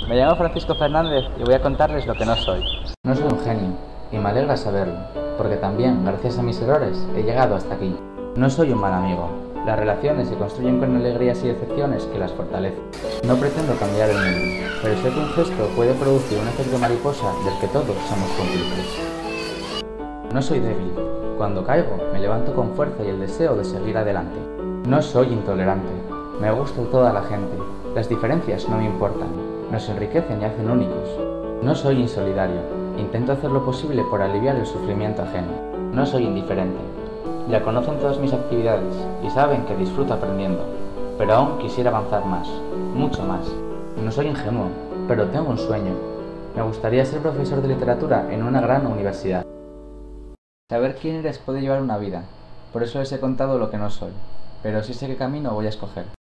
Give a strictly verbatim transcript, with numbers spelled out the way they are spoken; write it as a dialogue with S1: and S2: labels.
S1: Me llamo Francisco Fernández y voy a contarles lo que no soy.
S2: No soy un genio, y me alegra saberlo, porque también, gracias a mis errores, he llegado hasta aquí. No soy un mal amigo. Las relaciones se construyen con alegrías y decepciones que las fortalecen. No pretendo cambiar el mundo, pero sé que un gesto puede producir un efecto mariposa del que todos somos cómplices. No soy débil. Cuando caigo, me levanto con fuerza y el deseo de seguir adelante. No soy intolerante. Me gusta toda la gente. Las diferencias no me importan. Nos enriquecen y hacen únicos. No soy insolidario. Intento hacer lo posible por aliviar el sufrimiento ajeno. No soy indiferente. Ya conocen todas mis actividades y saben que disfruto aprendiendo, pero aún quisiera avanzar más, mucho más. No soy ingenuo, pero tengo un sueño. Me gustaría ser profesor de literatura en una gran universidad. Saber quién eres puede llevar una vida, por eso les he contado lo que no soy, pero sí sé qué camino voy a escoger.